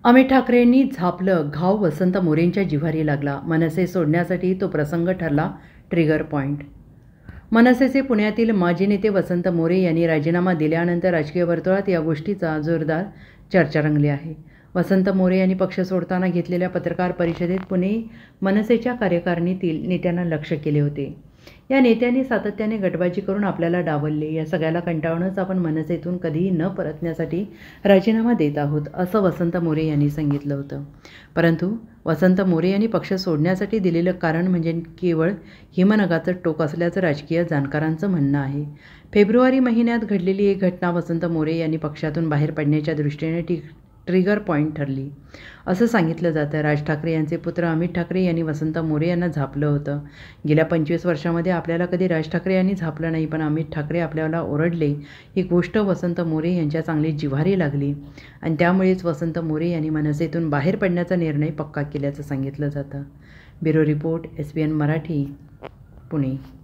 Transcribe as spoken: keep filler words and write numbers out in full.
अमित ठाकरेंनी झापलं, घाव वसंत मोरेंच्या जिव्हारी लागला. मनसे सोडण्यासाठी तो प्रसंग ठरला ट्रिगर पॉईंट. मनसेचे पुण्यातील माजी नेते वसंत मोरे यांनी राजीनामा दिल्यानंतर राजकीय वर्तुळात या गोष्टीचा जोरदार चर्चा रंगली आहे. वसंत मोरे यांनी पक्ष सोडताना घेतलेल्या पत्रकार परिषदेत पुणे मनसेच्या कार्यकारिणीतील नेत्यांना लक्ष्य केले होते. या नेत्यांनी सातत्याने गटबाजी करून आपल्याला डावलले. या सगळ्याला कंटाळूनच आपण मनसेतून कधीही न परतण्यासाठी राजीनामा देत आहोत, असं वसंत मोरे यांनी सांगितलं होतं. परंतु वसंत मोरे यांनी पक्ष सोडण्यासाठी दिलेलं कारण म्हणजे केवळ हिमनगाचं टोक असल्याचं राजकीय जाणकारांचं म्हणणं आहे. फेब्रुवारी महिन्यात घडलेली एक घटना वसंत मोरे यांनी पक्षातून बाहेर पडण्याच्या दृष्टीने टी ट्रिगर पॉईंट ठरली, असं सांगितलं जातं. राज ठाकरे यांचे पुत्र अमित ठाकरे यांनी वसंत मोरे यांना झापलं होतं. गेल्या पंचवीस वर्षामध्ये आपल्याला कधी राज ठाकरे यांनी झापलं नाही, पण अमित ठाकरे आपल्याला ओरडले. ही गोष्ट वसंत मोरे यांच्या चांगली जिव्हारी लागली आणि त्यामुळेच वसंत मोरे यांनी मनसेतून बाहेर पडण्याचा निर्णय पक्का केल्याचं सांगितलं जातं. Bureau report, S B N Marathi, Pune.